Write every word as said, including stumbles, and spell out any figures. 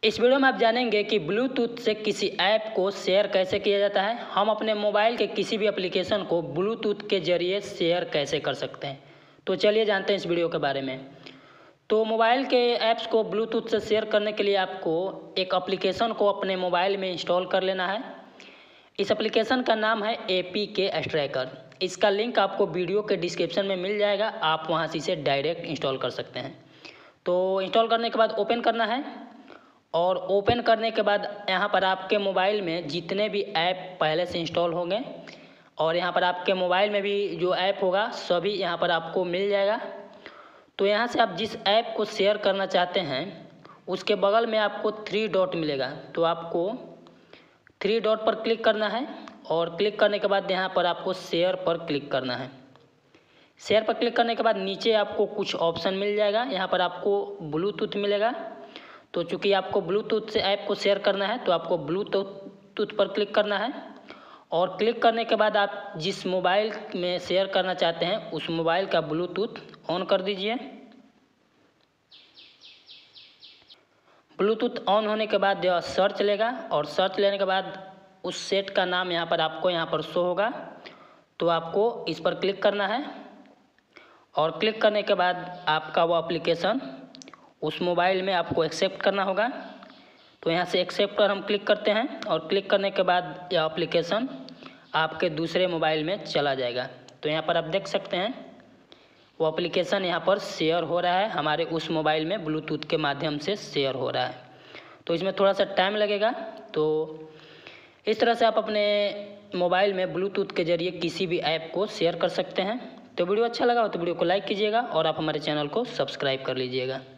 इस वीडियो में आप जानेंगे कि ब्लूटूथ से किसी ऐप को शेयर कैसे किया जाता है। हम अपने मोबाइल के किसी भी एप्लीकेशन को ब्लूटूथ के ज़रिए शेयर कैसे कर सकते हैं। तो चलिए जानते हैं इस वीडियो के बारे में। तो मोबाइल के ऐप्स को ब्लूटूथ से शेयर करने के लिए आपको एक एप्लीकेशन को अपने मोबाइल में इंस्टॉल कर लेना है। इस एप्लीकेशन का नाम है ए पी के स्ट्राइकर। इसका लिंक आपको वीडियो के डिस्क्रिप्शन में मिल जाएगा, आप वहाँ से इसे डायरेक्ट इंस्टॉल कर सकते हैं। तो इंस्टॉल करने के बाद ओपन करना है और ओपन करने के बाद यहाँ पर आपके मोबाइल में जितने भी ऐप पहले से इंस्टॉल होंगे और यहाँ पर आपके मोबाइल में भी जो ऐप होगा सभी यहाँ पर आपको मिल जाएगा। तो यहाँ से आप जिस ऐप को शेयर करना चाहते हैं उसके बगल में आपको थ्री डॉट मिलेगा, तो आपको थ्री डॉट पर क्लिक करना है और क्लिक करने के बाद यहाँ पर आपको शेयर पर क्लिक करना है। शेयर पर क्लिक करने के बाद नीचे आपको कुछ ऑप्शन मिल जाएगा, यहाँ पर आपको ब्लूटूथ मिलेगा। तो चूँकि आपको ब्लूटूथ से ऐप को शेयर करना है तो आपको ब्लूटूथ पर क्लिक करना है और क्लिक करने के बाद आप जिस मोबाइल में शेयर करना चाहते हैं उस मोबाइल का ब्लूटूथ ऑन कर दीजिए। ब्लूटूथ ऑन होने के बाद यह सर्च लेगा और सर्च लेने के बाद उस सेट का नाम यहाँ पर आपको यहाँ पर शो होगा, तो आपको इस पर क्लिक करना है और क्लिक करने के बाद आपका वो एप्लीकेशन उस मोबाइल में आपको एक्सेप्ट करना होगा। तो यहाँ से एक्सेप्ट पर हम क्लिक करते हैं और क्लिक करने के बाद यह एप्लीकेशन आपके दूसरे मोबाइल में चला जाएगा। तो यहाँ पर आप देख सकते हैं वो एप्लीकेशन यहाँ पर शेयर हो रहा है, हमारे उस मोबाइल में ब्लूटूथ के माध्यम से शेयर हो रहा है। तो इसमें थोड़ा सा टाइम लगेगा। तो इस तरह से आप अपने मोबाइल में ब्लूटूथ के ज़रिए किसी भी ऐप को शेयर कर सकते हैं। तो वीडियो अच्छा लगा हो तो वीडियो को लाइक कीजिएगा और आप हमारे चैनल को सब्सक्राइब कर लीजिएगा।